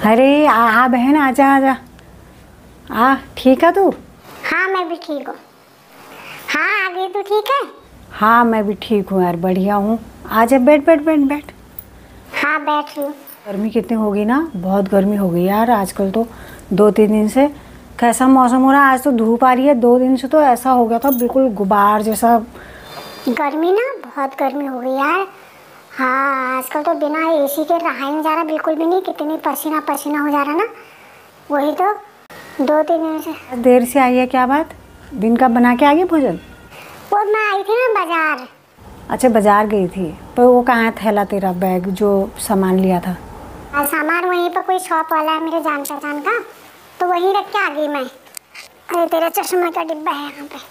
अरे आ बहन, आजा आजा। ठीक है तू? हाँ मैं भी ठीक हूँ। हाँ आ गई, तू ठीक है? हाँ मैं भी ठीक हूँ यार, बढ़िया हूँ। आजा, बैठ बैठ बैठ बैठ। हाँ बैठ रही हूँ। गर्मी कितनी हो गई ना, बहुत गर्मी हो गई यार आजकल तो। 2-3 दिन से कैसा मौसम हो रहा है, आज तो धूप आ रही है। 2 दिन से तो ऐसा हो गया था बिल्कुल गुबार जैसा। गर्मी ना, बहुत गर्मी हो गई यार। हाँ आजकल तो बिना एसी के रहा ही नहीं जा रहा, बिल्कुल भी नहीं। कितनी पसीना पसीना हो जा रहा ना, वही तो 2-3 दिन से। देर से आई है, क्या बात? दिन का बना के आ गई भोजन? वो मैं आई थी ना बाजार। अच्छा बाजार गई थी, पर वो कहाँ है थैला तेरा, बैग जो सामान लिया था? सामान वहीं पर कोई शॉप वाला है मेरे जान पहचान का, तो वहीं रख के आ गई मैं। अरे तेरा चश्मा का डिब्बा है यहाँ पे।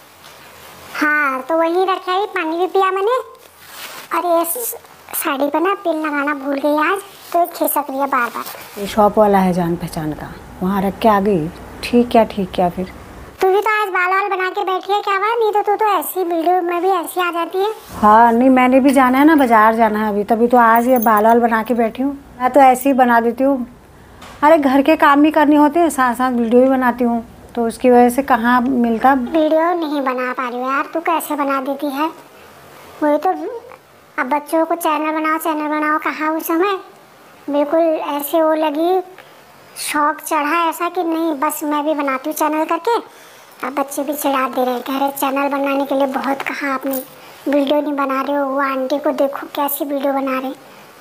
हाँ तो वहीं रखा है, पानी भी पिया मैंने। अरे इस साड़ी पर ना पिन लगाना भूल गई आज, तो खिसक रही है बार बार। ये शॉप वाला है जान पहचान का, वहाँ रख के आ गई। ठीक क्या फिर? तू भी तो आज बाल वाल बना के बैठी है, क्या बात? नहीं तो तू तो ऐसी वीडियो में भी ऐसी आ जाती है। हाँ नहीं, मैंने भी जाना है ना, बाजार जाना है अभी, तभी तो आज ये बाल वाल बना के बैठी हूँ। मैं तो ऐसे ही बना देती हूँ। अरे घर के काम भी करने होते हैं, साथ साथ वीडियो भी बनाती हूँ, तो उसकी वजह से कहाँ मिलता। वीडियो नहीं बना पा रही हो यार, तू कैसे बना देती है? वही तो, अब बच्चों को चैनल बनाओ कहाँ उस समय। बिल्कुल ऐसे वो लगी, शौक चढ़ा ऐसा कि नहीं बस मैं भी बनाती हूँ चैनल करके। अब बच्चे भी चिढ़ा दे रहे, कह रहे चैनल बनाने के लिए बहुत कहा आपने, वीडियो नहीं बना रहे हो। वो आंटी को देखो कैसी वीडियो बना रहे।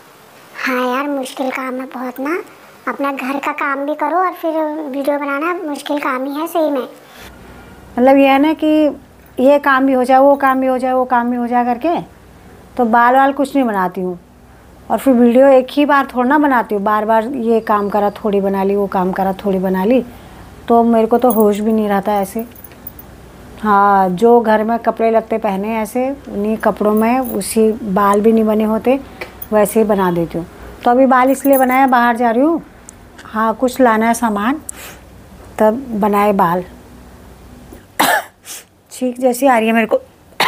हाँ यार मुश्किल काम है बहुत ना, अपना घर का काम भी करो और फिर वीडियो बनाना मुश्किल काम ही है सही में। मतलब ये है ना कि ये काम भी हो जाए, वो काम भी हो जाए, वो काम भी हो जाए करके, तो बाल वाल कुछ नहीं बनाती हूँ। और फिर वीडियो एक ही बार थोड़ा ना बनाती हूँ, बार बार ये काम करा थोड़ी बना ली, वो काम करा थोड़ी बना ली, तो मेरे को तो होश भी नहीं रहता ऐसे। हाँ जो घर में कपड़े लगते पहने ऐसे, उन्हीं कपड़ों में उसी बाल भी नहीं बने होते, वैसे ही बना देती हूँ। तो अभी बाल इसलिए बनाया, बाहर जा रही हूँ, हाँ कुछ लाना है सामान, तब बनाए बाल। छींक जैसी आ रही है मेरे को।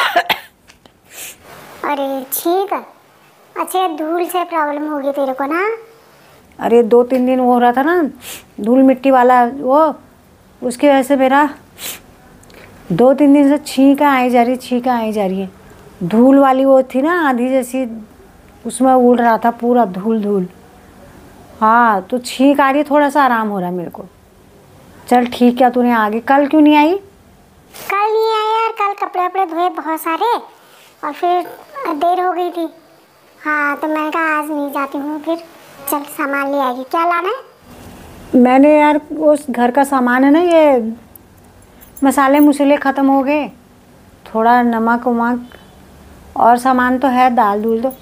अरे ठीक है, अच्छा धूल से प्रॉब्लम होगी तेरे को ना? अरे 2-3 दिन वो हो रहा था ना, धूल मिट्टी वाला, वो उसकी वजह से मेरा 2-3 दिन से छींका आई जा रही है। धूल वाली वो थी ना आंधी जैसी, उसमें उड़ रहा था पूरा धूल। हाँ तो छींक आ रही है, थोड़ा सा आराम हो रहा है मेरे को। चल ठीक है, तूने आगे कल क्यों नहीं आई? कल नहीं आया यार, कल कपड़े वपड़े धोए बहुत सारे और फिर देर हो गई थी। हाँ तो मैंने कहा आज नहीं जाती हूँ, फिर चल सामान ले आएगी। क्या लाना है? मैंने यार उस घर का सामान है ना, ये मसाले मुसले ख़त्म हो गए, थोड़ा नमक वमक और सामान तो है, दाल दूल तो।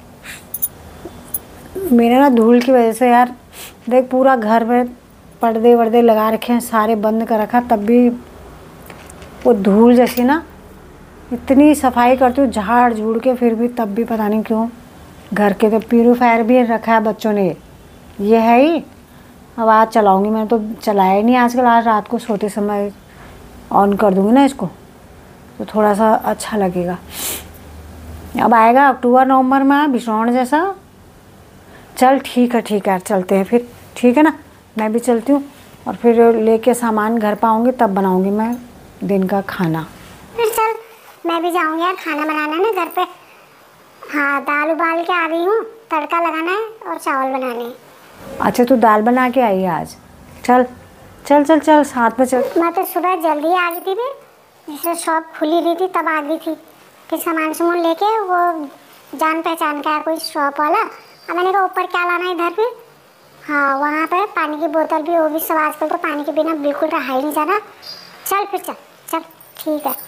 मेरे ना धूल की वजह से यार देख, पूरा घर में पर्दे वर्दे लगा रखे हैं, सारे बंद कर रखा, तब भी वो धूल जैसी ना, इतनी सफाई करती हूँ झाड़ झूड़ के, फिर भी तब भी पता नहीं क्यों। घर के तो प्यूरीफायर भी रखा है बच्चों ने, ये है ही। अब आज चलाऊंगी, मैंने तो चलाया ही नहीं आजकल। आज रात को सोते समय ऑन कर दूंगी ना इसको, तो थोड़ा सा अच्छा लगेगा। अब आएगा अक्टूबर नवंबर में भीषण जैसा। चल ठीक है चलते हैं फिर, ठीक है ना? मैं भी चलती हूँ, और फिर लेके सामान घर पाऊँगी तब बनाऊँगी मैं दिन का खाना। फिर चल मैं भी जाऊँगी यार, खाना बनाना है ना घर पे। हाँ दाल उबाल के आ गई हूँ, तड़का लगाना है और चावल बनाने हैं। अच्छा तू दाल बना के आई है आज? चल साथ में चल। मैं तो सुबह जल्दी आ गई थी, फिर जैसे शॉप खुली रही थी तब आ गई थी। फिर सामान लेके, वो जान पहचान का है कोई शॉप वाला। अब मैंने कहा ऊपर क्या लाना है इधर पे। हाँ वहाँ पे पानी की बोतल भी, वो भी सब। आजकल तो पानी के बिना बिल्कुल रहा ही नहीं जाना। चल फिर चल ठीक है।